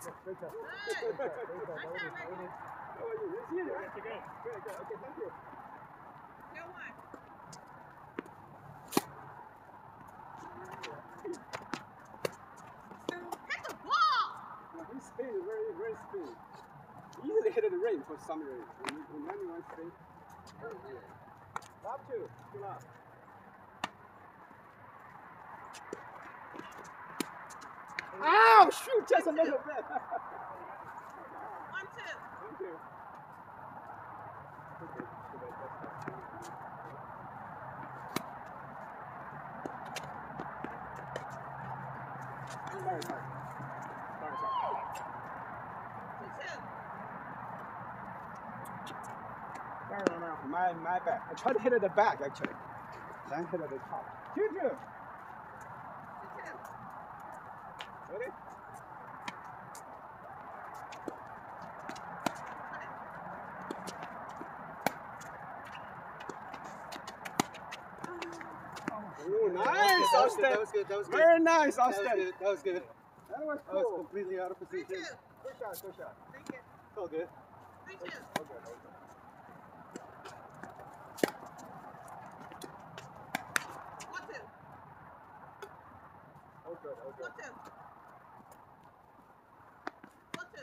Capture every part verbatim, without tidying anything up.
Great job. Good. Great job. Great job. Nice That was job, it. Ricky. How are you? It's you. Right? Good to go. Good, good. Okay, thank you. Go one. Hit the ball! Yeah, his spin is very, very spin. He easily hit the ring for some reason. When, when anyone spin, love two. Good luck. Ow! Shoot! Just a little bit. One, two. Thank you. Okay. Sorry, sorry. Sorry, sorry. Two, two. No, no, no. My, my bad. I tried to hit at the back, actually. Then hit at the top. Two, two. Two, two. Ready? Oh, nice, Austin. That was good. That was good. Very nice, Austin. That was good. That was good. That was I was cool. completely out of Three, position. two. Good shot, good shot. Thank you. It's all good. Three, two. Okay, okay. One, two. Oh, good, oh, good. One, two. One, two.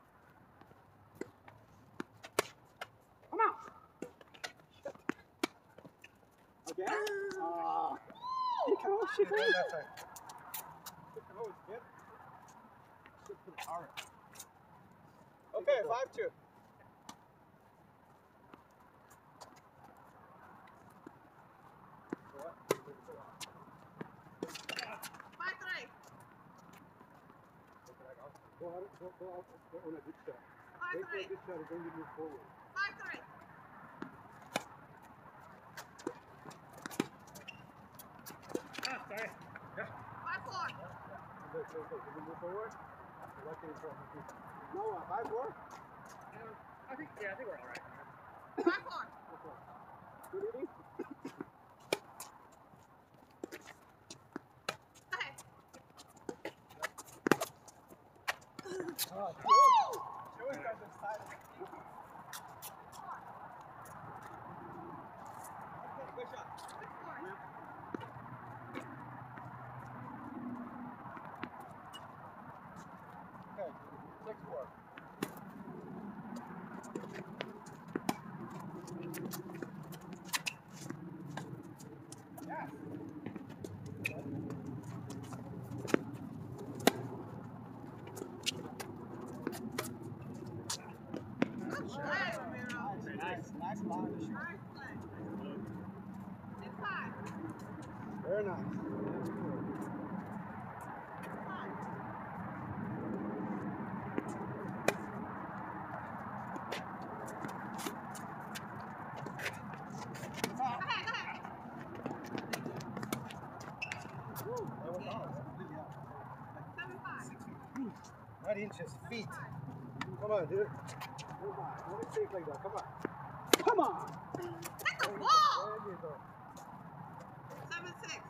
Come on. Shit. Okay. Ah. He can hold, she can hold. That's right. She can hold, yep. She can hold. Okay, five, two. Five, three. Go out, go, go out, go on a good shot. Five, Wait for a three. good shot and then you move forward. Five, three. Ah, sorry. Five, four. Good, good, good. Can you move forward? What can you throw? No, uh, five, four? Um, I think, yeah, I think we're all right. Five, four. Okay. Good eating? Okay. Oh, Woo! she always got this side. Okay, good shot. Six, four. Okay, six, four. Yes. Good play, Ramiro. Nice, nice, nice line to shoot. Nice play. Six, five. Very nice. Five. Go ahead, go ahead. Woo, that was awesome. Seven, five. Not inches, feet. Five. Come on, dude. Come on. Don't mistake like that. Come on. Come on. Hit the ball! There you go. Seven, six.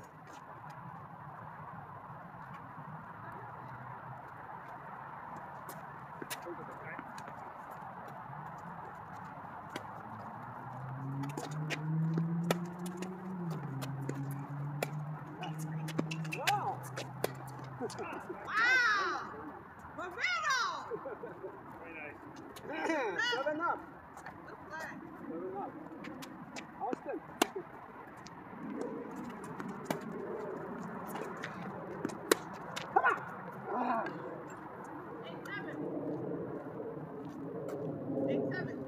Wow. Wow! Ramiro! Very nice. Man, seven up. Good play. Seven up. Austin. Come on. Ah. Eight, seven. Eight, seven.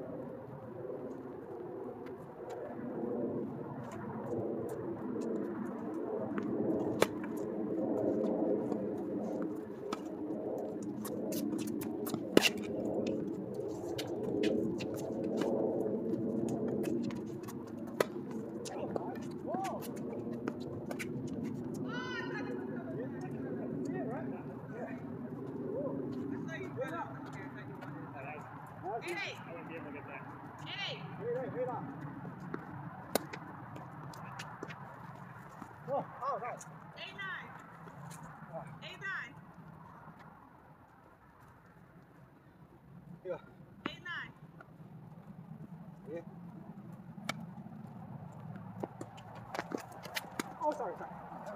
Whoa. Oh, I thought it was coming. Yeah, right? Yeah. I saw you run up. Okay, I thought you wanted it. That's Eight, eight. I wouldn't be able to get that. Eight, eight. Eight, eight, eight up. Oh, oh, nice. Eight, nine. Eight, nine. go. Eight, nine. Yeah. Oh, sorry, sorry.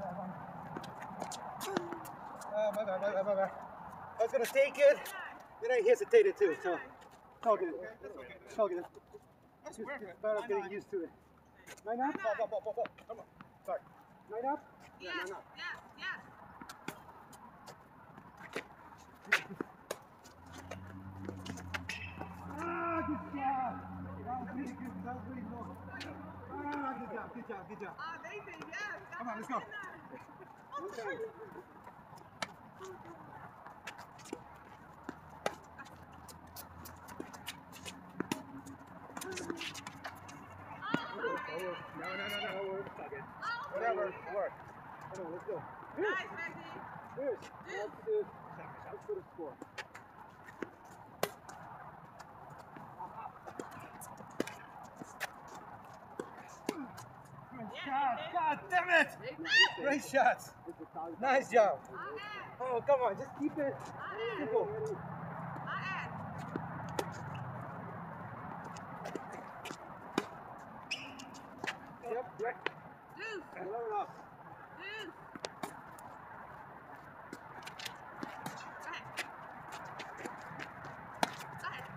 Uh, my bad, my bad, my bad. I was gonna take it, then I hesitated too, so. I'll get it. I'll get it. Just better getting used to it. Nine up? Ball, ball, ball, ball, ball. Come on. Sorry. Nine up? Yeah, Yes, nine up. yes, yes. Ah, good job. That was really good. That was really good. Ah, good job, good job, good job. Ah, Nathan, yes. Come on, let's go. One time. No, no, no, no. It's all good. Whatever, work. Come on, let's go. Nice, Maggie. Here's. Let's do. Let's put a score. Good shot. God damn it! Great shots. Nice job. Oh, come on, just keep it simple. Yep, yep. Deuce. Load up. Deuce. Go ahead. Go ahead.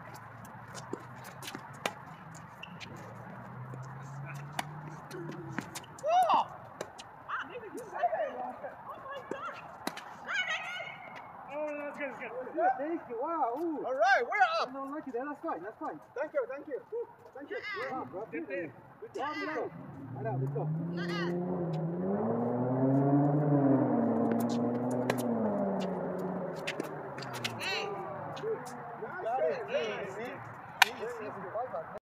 Oh! Wow, Nathan, you said it. Oh my God. Go ahead, Nathan. Oh, no, that's good, that's good. Yeah, thank you. Wow. Ooh. All right, we're up. No, lucky there. That's fine. That's fine. Thank you. Thank you. Thank you. Yeah. We're up, bro. Good thing. Good job. Let's go. Right out. Let's go. Hey. Got it. Easy. Easy. Easy.